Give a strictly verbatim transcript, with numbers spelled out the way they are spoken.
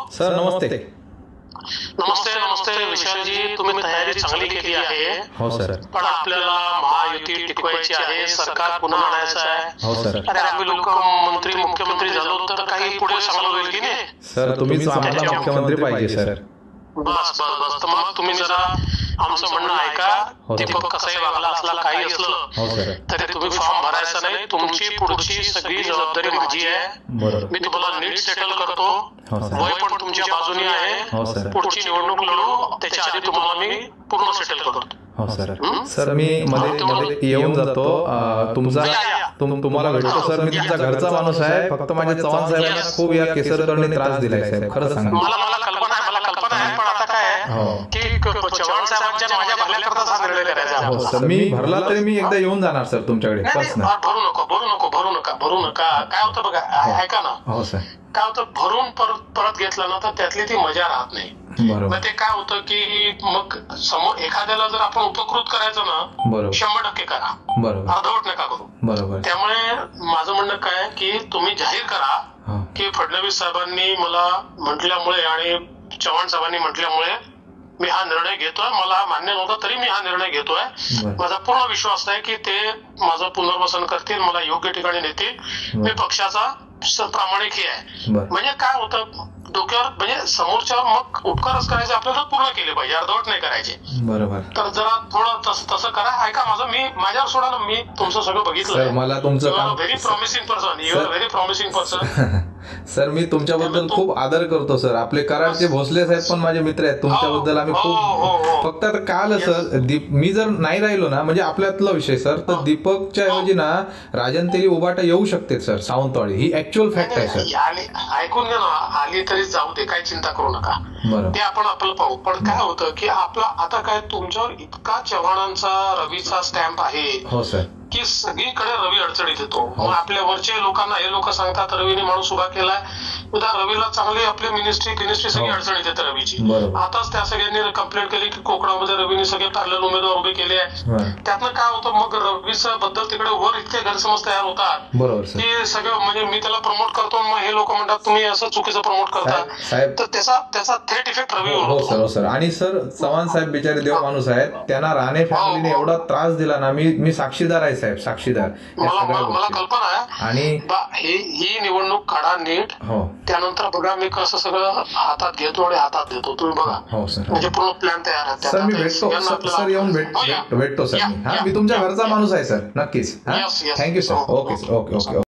Sir नमस्ते. नमस्ते नमस्ते विशालजी, तुम्ही तयारी चांगली केली आहे. हो सर. पण आपल्याला महायुती टिकवायची आहे, सरकार पुन्हा आणायचं आहे. हो सर. अरे आम्ही लोक मंत्री मुख्यमंत्री झालो तर काही पुढे चांगलं होईल की नाही. सर तुम्हीच आम्हाला मुख्यमंत्री पाहिजे सर. बस बस बस तर मग तुम्ही जरा आमचं म्हणणं ऐका. दीपक कसाही वागला असला काही असलं तरी तुम्ही फॉर्म भरायचा नाही. तुमची पुढची सगळी जबाबदारी माझी आहे. मी तुम्हाला नीट सेटल करतो. वय पण तुमच्या बाजूने आहे. पुढची निवडणूक लढू त्याच्या आधी तुम्हाला मी पूर्ण सेटल करतो. हो सर. सर मी मध्ये मध्ये येऊन जातो. तुमचा तुम्हाला भेटतो सर. मी तुमचा घरचा माणूस आहे. फक्त माझ्या चव्हाण साहेबांना खूप या केसरकरने त्रास दिलाय साहेब. खरंच सांगा. मला मला कल्पना आहे मला कल्पना आहे पण आता काय की चव्हाण साहेबांच्या माझ्या भरल्याकरता हा निर्णय करायचा. हो सर. मी भरला तरी मी एकदा येऊन जाणार सर तुमच्याकडे. भरू नको भरू नको भरू नका भरू नका. काय होतं बघा ऐका ना. हो सर. काय होतं भरून परत परत घेतलं ना तर त्यातली ती मजा राहत नाही. मग ते काय होतं की मग समोर एखाद्याला जर आपण उपकृत करायचं ना शंभर टक्के करा. अर्धवट नका करू. बरोबर. त्यामुळे माझं म्हणणं काय की तुम्ही जाहीर करा की फडणवीस साहेबांनी मला म्हटल्यामुळे आणि चव्हाण साहेबांनी म्हटल्यामुळे मी हा निर्णय घेतोय. मला मान्य नव्हता तरी मी हा निर्णय घेतोय. माझा पूर्ण विश्वास आहे की ते माझं पुनर्वसन करतील, मला योग्य ठिकाणी नेतील. मी पक्षाचा प्रामाणिक हे आहे. म्हणजे काय होतं डोक्यावर म्हणजे समोरच्या मग उपकारच करायचे आपल्याला पूर्ण केले पाहिजे, अर्धवट नाही करायचे. बरोबर. तर जरा थोडं तसं करा. ऐका माझं मी माझ्यावर सोडा ना. मी तुमचं सगळं बघितलं. मला तुमचं very promising person. You are very promising person. Sir मी तुमच्याबद्दल खूप आदर करतो सर. आपले कराडचे भोसले साहेब पण माझे मित्र आहेत. तुमच्याबद्दल आम्ही खूप फक्त आता काय आलं सर मी जर नाही राहिलो ना म्हणजे आपल्यातला विषय सर तर दीपकच्या ऐवजी ना राजन तेली उभाटा येऊ शकते सर सावंतवाडी. ही ऍक्च्युअल फॅक्ट आहे सर. ऐकून घ्या ना. आली तरी जाऊ दे काही चिंता करू नका. ते आपण आपलं पाहू. पण काय होतं की आपला आता काय तुमच्यावर इतका चव्हाणांचा रवीचा स्टॅम्प आहे. हो सर. की सगळीकडे रवी अडचणीत येतो. मग आपल्या वरच्या लोकांना हे लोक सांगतात रवीने माणूस उभा केलाय. उद्या रवीला चांगली आपली मिनिस्ट्री मिनिस्ट्री सगळी अडचणीत येते रवीची. आताच त्या सगळ्यांनी कंप्लेंट केली की कोकणामध्ये रवीने सगळे पॅरलल उमेदवार उभे केले आहे. त्यातनं काय होतं मग रवीच्या बद्दल तिकडे वर इतके गैरसमज तयार होतात की सगळं म्हणजे मी त्याला प्रमोट करतो मग हे लोक म्हणतात तुम्ही असं चुकीचं प्रमोट करता. तर त्याचा त्याचा थेट इफेक्ट रवीवर होतो. सर आणि सर चव्हाण साहेब बिचारे देव माणूस आहेत. त्यांना राणे फॅमिलीने एवढा त्रास दिला ना. मी मी साक्षीदार आहे साहेब. साक्षीदार. मला कल्पना आहे. आणि ही निवडणूक काढा नीट. त्यानंतर बघा मी कसं सगळं हातात घेतो आणि हातात देतो. तुम्ही बघा. हो सर. म्हणजे पूर्ण प्लॅन तयार आहे. सर मी भेटतो सर. येऊन भेटतो सर. मी हा मी तुमच्या घरचा माणूस आहे सर. नक्कीच. Thank you sir. Okay okay okay.